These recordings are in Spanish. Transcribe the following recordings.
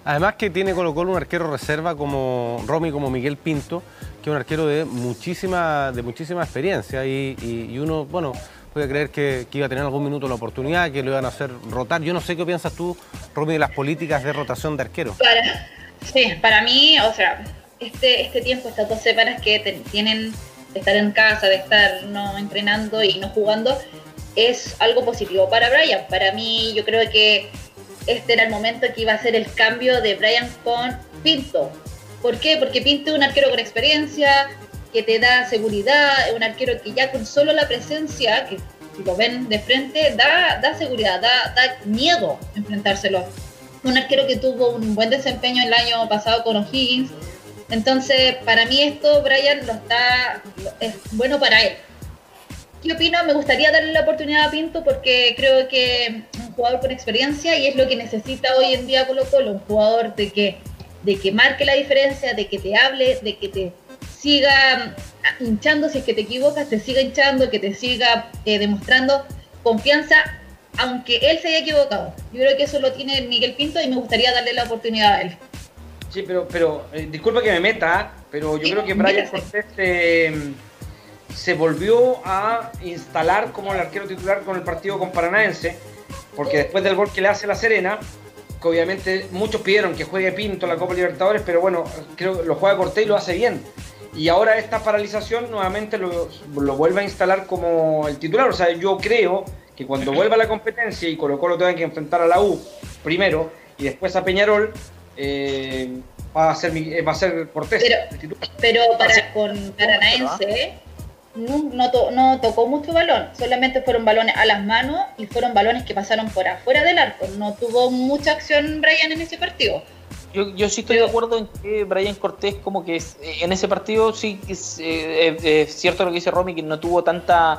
Además que tiene Colo-Colo un arquero reserva como Romy, como Miguel Pinto, que es un arquero de muchísima experiencia y uno, bueno, puede creer que iba a tener algún minuto la oportunidad, que lo iban a hacer rotar. Yo no sé qué piensas tú, Romy, de las políticas de rotación de arqueros. Sí, para mí, o sea, este tiempo, estas 2 semanas que tienen de estar en casa, de estar no entrenando y no jugando, es algo positivo para Brian. Para mí, yo creo que este era el momento que iba a ser el cambio de Brian con Pinto. ¿Por qué? Porque Pinto es un arquero con experiencia, que te da seguridad, es un arquero que ya con solo la presencia, que si lo ven de frente, da seguridad, da miedo enfrentárselo. Un arquero que tuvo un buen desempeño el año pasado con O'Higgins. Entonces, para mí esto, Brian, es bueno para él. ¿Qué opino? Me gustaría darle la oportunidad a Pinto porque creo que es un jugador con experiencia y es lo que necesita hoy en día Colo-Colo, un jugador de que marque la diferencia, de que te hable, de que te siga hinchando si es que te equivocas, te siga hinchando, que te siga demostrando confianza, aunque él se haya equivocado. Yo creo que eso lo tiene Miguel Pinto y me gustaría darle la oportunidad a él. Sí, pero disculpa que me meta, pero yo creo que Brian Cortés se volvió a instalar como el arquero titular con el partido con Paranaense, porque después del gol que le hace la Serena, que obviamente muchos pidieron que juegue Pinto en la Copa Libertadores, pero bueno, creo que lo juega Cortés y lo hace bien. Y ahora esta paralización nuevamente lo vuelve a instalar como el titular. O sea, yo creo que cuando vuelva la competencia y Colo-Colo tenga que enfrentar a la U primero y después a Peñarol, va a ser Cortés. Pero con Paranaense no tocó mucho balón, solamente fueron balones a las manos y fueron balones que pasaron por afuera del arco. No tuvo mucha acción Brian en ese partido. Yo sí estoy de acuerdo en que Brian Cortés como que en ese partido sí es cierto lo que dice Romy, que no tuvo tanto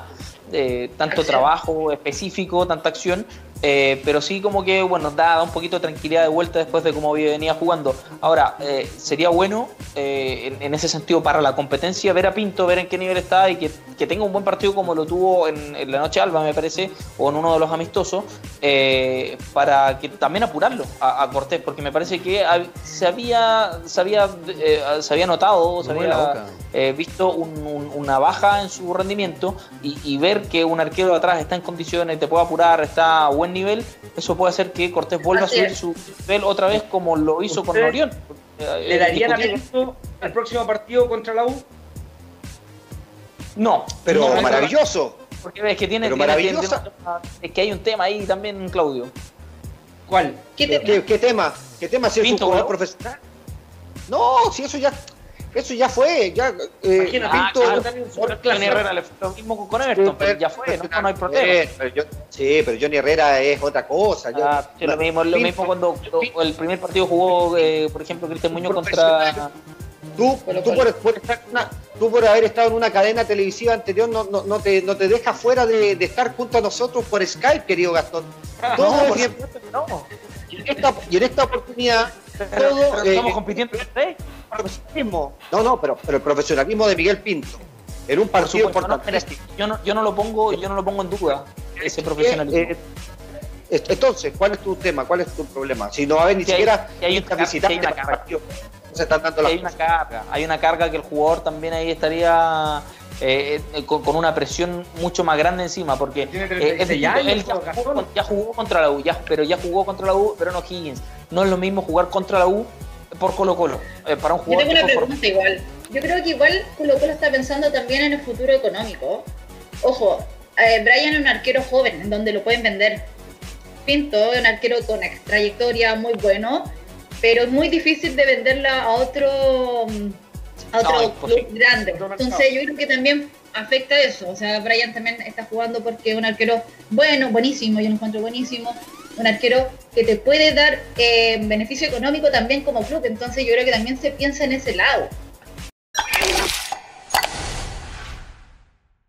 trabajo específico, tanta acción, pero sí como que bueno da un poquito de tranquilidad de vuelta después de cómo venía jugando. Ahora, sería bueno en ese sentido para la competencia ver a Pinto, ver en qué nivel está y que tenga un buen partido como lo tuvo en la Noche Alba, me parece, o en uno de los amistosos, para que también apurarlo a Cortés, porque me parece que se había notado, se había visto una baja en su rendimiento y ver que un arquero de atrás está en condiciones, te puede apurar, está a buen nivel, eso puede hacer que Cortés vuelva a subir su nivel otra vez como lo hizo con Orión. ¿Le darían a Pinto el próximo partido contra la U? No, pero no, maravilloso. Porque es que es que hay un tema ahí también, Claudio. ¿Cuál? ¿Qué tema? ¿Qué tema? Si es un jugador profesional. No, si eso ya fue. Pinto. Johnny Herrera le fue lo mismo con Everton, pero ya fue, no hay problema. Pero Johnny Herrera es otra cosa. Lo mismo cuando el primer partido jugó, por ejemplo, Cristian Muñoz contra. Tú por haber estado en una cadena televisiva anterior no te dejas fuera de estar junto a nosotros por Skype, querido Gastón. Y en esta oportunidad estamos compitiendo profesionalismo. Pero el profesionalismo de Miguel Pinto en un partido importante. Yo no lo pongo en duda ese profesionalismo. Entonces, ¿cuál es tu tema? ¿Cuál es tu problema? Si no va a haber ni siquiera visitantes para el partido. Se están dando hay una carga que el jugador también ahí estaría con una presión mucho más grande encima, porque él ya jugó contra la U, pero no Higgins. No es lo mismo jugar contra la U por Colo-Colo, para un jugador. Yo tengo una pregunta igual. Yo creo que igual Colo-Colo está pensando también en el futuro económico. Ojo, Brian es un arquero joven, en donde lo pueden vender. Pinto es un arquero con trayectoria muy bueno, pero es muy difícil de venderla a otro club grande. Entonces yo creo que también afecta eso. O sea, Brian también está jugando porque es un arquero buenísimo, yo lo encuentro buenísimo. Un arquero que te puede dar beneficio económico también como club. Entonces yo creo que también se piensa en ese lado.